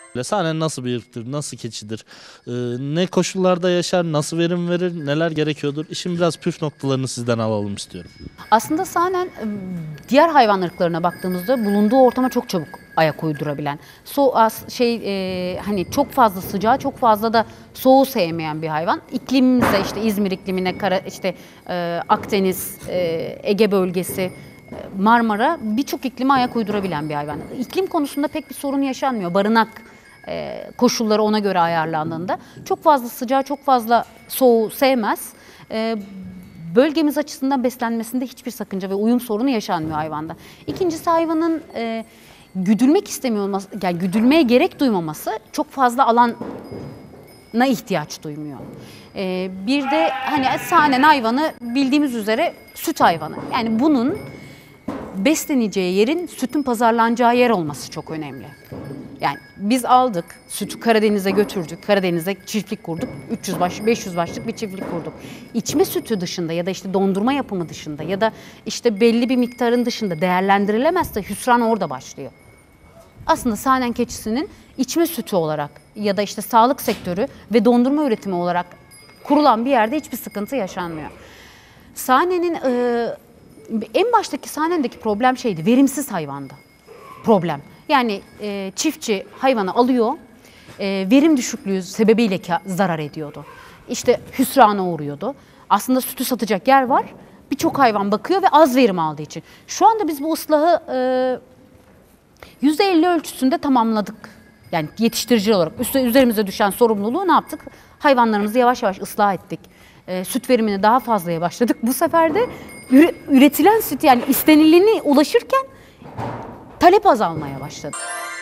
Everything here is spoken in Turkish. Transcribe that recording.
Sahnen nasıl bir ırktır, nasıl keçidir, ne koşullarda yaşar, nasıl verim verir, neler gerekiyordur? İşin biraz püf noktalarını sizden alalım istiyorum. Aslında sahnen diğer hayvan ırklarına baktığımızda bulunduğu ortama çok çabuk ayak uydurabilen, hani çok fazla sıcağı, çok fazla da soğuğu sevmeyen bir hayvan. İklimimize işte İzmir iklimine, Akdeniz, Ege bölgesi, Marmara birçok iklime ayak uydurabilen bir hayvan. İklim konusunda pek bir sorun yaşanmıyor. Barınak koşulları ona göre ayarlandığında çok fazla sıcağı, çok fazla soğuğu sevmez. Bölgemiz açısından beslenmesinde hiçbir sakınca ve uyum sorunu yaşanmıyor hayvanda. İkincisi hayvanın güdülmek istemiyor olması, yani güdülmeye gerek duymaması, çok fazla alana ihtiyaç duymuyor. Bir de hani sahnen hayvanı bildiğimiz üzere süt hayvanı. Yani bunun besleneceği yerin sütün pazarlanacağı yer olması çok önemli. Yani biz aldık, sütü Karadeniz'e götürdük, Karadeniz'e çiftlik kurduk, 500 başlık bir çiftlik kurduk. İçme sütü dışında ya da işte dondurma yapımı dışında ya da işte belli bir miktarın dışında değerlendirilemezse hüsran orada başlıyor. Aslında sahnen keçisinin içme sütü olarak ya da işte sağlık sektörü ve dondurma üretimi olarak kurulan bir yerde hiçbir sıkıntı yaşanmıyor. Sahnenin en baştaki sahnendeki problem şeydi, verimsiz hayvanda problem. Yani çiftçi hayvanı alıyor, verim düşüklüğü sebebiyle zarar ediyordu. İşte hüsrana uğruyordu. Aslında sütü satacak yer var, birçok hayvan bakıyor ve az verim aldığı için. Şu anda biz bu ıslahı %50 ölçüsünde tamamladık. Yani yetiştirici olarak üzerimize düşen sorumluluğu ne yaptık? Hayvanlarımızı yavaş yavaş ıslah ettik. Süt verimini daha fazlaya başladık. Bu sefer de üretilen süt, yani istenilene ulaşırken talep azalmaya başladı.